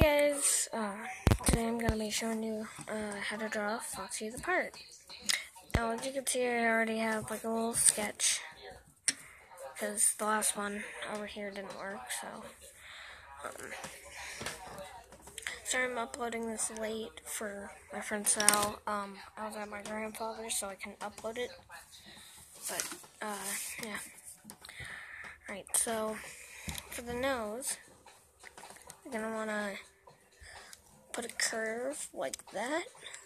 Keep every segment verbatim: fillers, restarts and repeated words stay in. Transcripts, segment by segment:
guys, uh, today I'm going to be showing you uh, how to draw Foxy the Pirate. Now as you can see, I already have like a little sketch, because the last one over here didn't work, so, um, sorry I'm uploading this late for my friend Sal. um, I was at my grandfather's so I couldn't upload it, but, uh, yeah. Alright, so, for the nose, you're going to want to put a curve like that,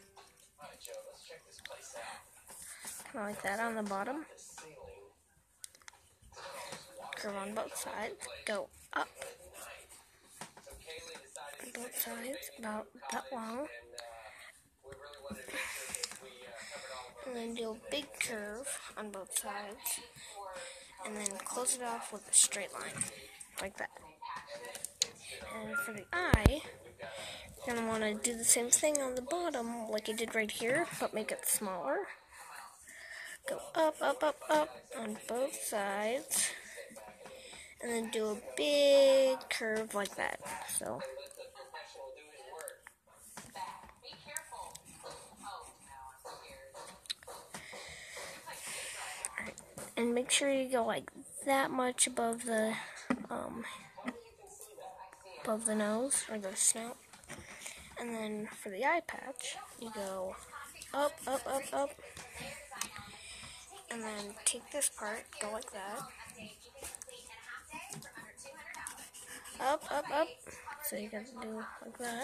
kind of like that on the bottom, curve on both sides, go up on both sides, about that long, and then do a big curve on both sides, and then close it off with a straight line, like that. And for the eye, you're going to want to do the same thing on the bottom, like you did right here, but make it smaller. Go up, up, up, up on both sides, and then do a big curve like that. So, alright, and make sure you go like that much above the um above the nose or the snout. And then for the eye patch, you go up, up, up, up, and then take this part, go like that, up, up, up, so you got to do like that,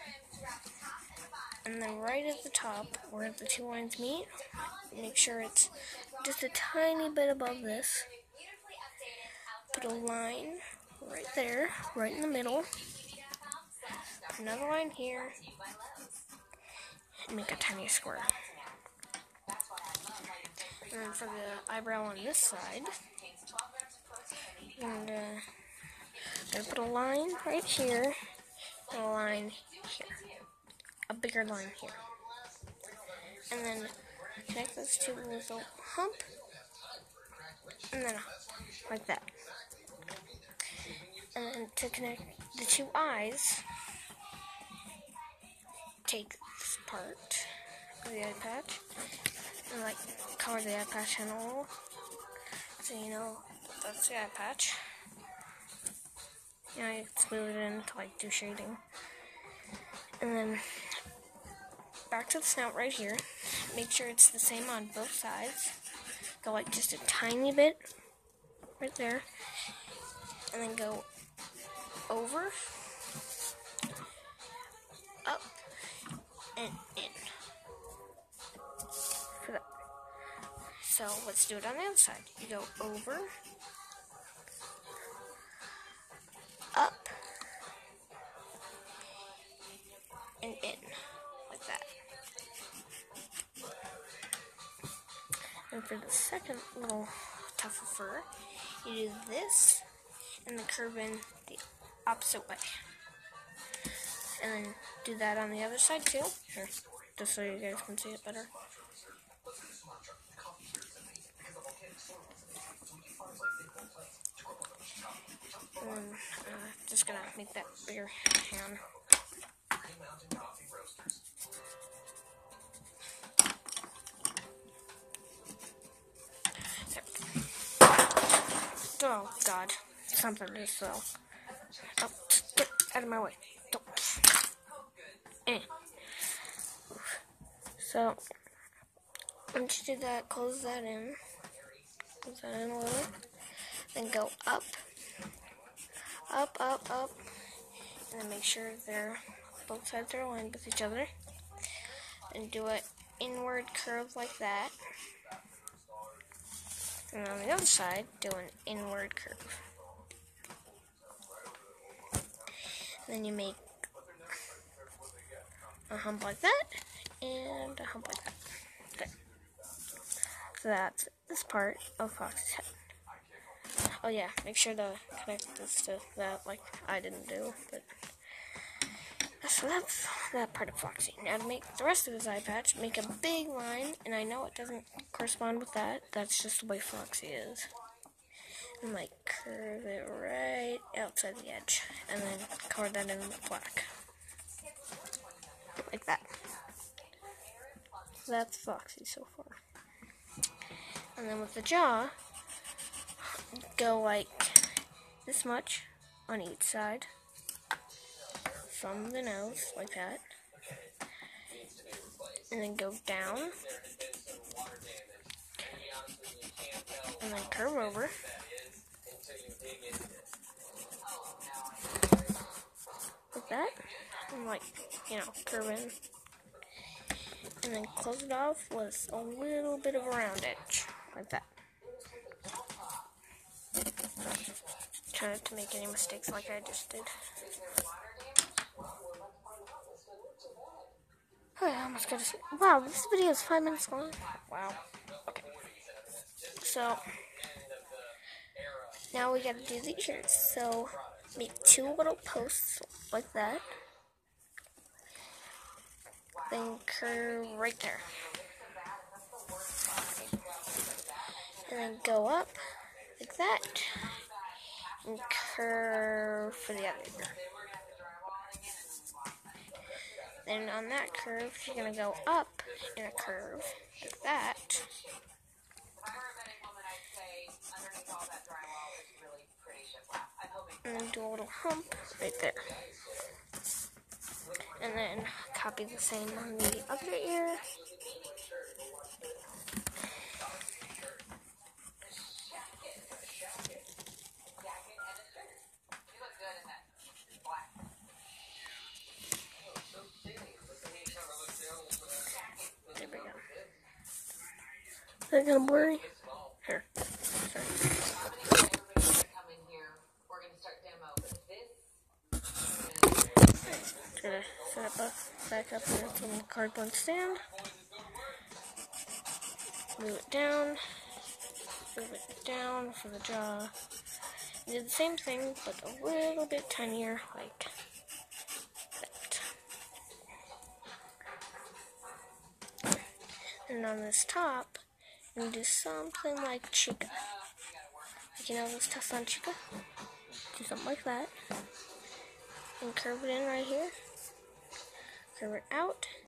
and then right at the top, where the two lines meet, make sure it's just a tiny bit above this, put a line right there, right in the middle, another line here, and make a tiny square. And then for the eyebrow on this side, and uh, I'm gonna put a line right here, and a line here, a bigger line here, and then connect those two with a hump, and then like that. And then to connect the two eyes, take this part of the eye patch and like color the eye patch in a little, so you know that's the eye patch. You know, you can smooth it in to like do shading. And then back to the snout right here. Make sure it's the same on both sides. Go like just a tiny bit right there, and then go over, up, and in. For that. So let's do it on the other side. You go over, up, and in, like that. And for the second little tuft of fur, you do this, and then curve in the opposite way. And then do that on the other side too. Here, just so you guys can see it better. And then, uh, just gonna make that bigger hand. Oh God, something is slow. Oh, get out of my way. Don't. Eh. So, once you do that, close that in. Close that in a little. Then go up, up, up, up, and then make sure they're both sides are aligned with each other. And do an inward curve like that. And on the other side, do an inward curve. And then you make a hump like that, and a hump like that. There. So that's this part of Foxy's head. Oh yeah, make sure to connect this to that like I didn't do, but so that's that part of Foxy. Now to make the rest of his eye patch, make a big line, and I know it doesn't correspond with that, that's just the way Foxy is. and like curve it right outside the edge, and then cover that in with black, like that. So that's Foxy so far. And then with the jaw, go like this much on each side from the nose, like that, and then go down, and then curve over, like that, and like, you know, curve in, and then close it off with a little bit of a round edge, like that. Try not to make any mistakes like I just did. Oh, I almost got to say, wow, this video is five minutes long. Wow. Okay. So, now we gotta do the ears. So, make two little posts like that. Then curve right there. And then go up like that. And curve for the other ear. Then on that curve, you're going to go up in a curve like that. And then do a little hump right there. And then copy the same on the other ear. There we go. Is that kind of blurry? Here. Sorry. Gonna set up a, back up here from the cardboard stand. Move it down. Move it down for the jaw. Do the same thing, but a little bit tinier, like that. And on this top, you can do something like Chica. Like, you know those tests on Chica? Do something like that. And curve it in right here. Curve it out.